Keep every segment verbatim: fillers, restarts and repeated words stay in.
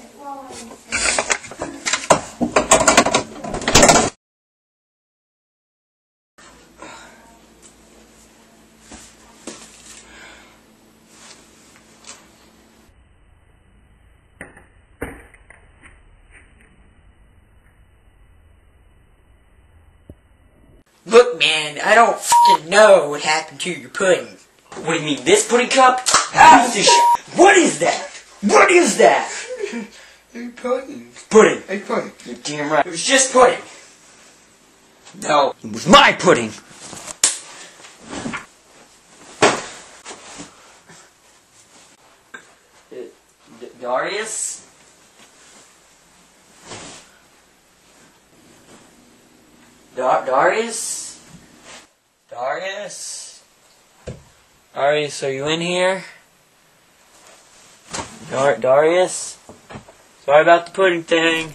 Look, man, I don't f***ing know what happened to your pudding. What do you mean, this pudding cup? Ah, this sh- What is that? What is that? It's pudding. Pudding. It's pudding. You're damn right. It was just pudding. No, it was my pudding. D Darius? Dar Darius? Darius? Darius, are you in here? Dar Darius? Sorry about the pudding thing.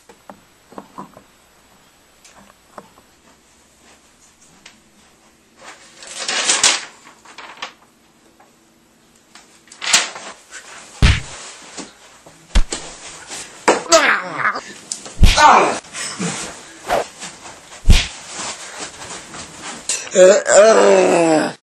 Ah! Uh, uh.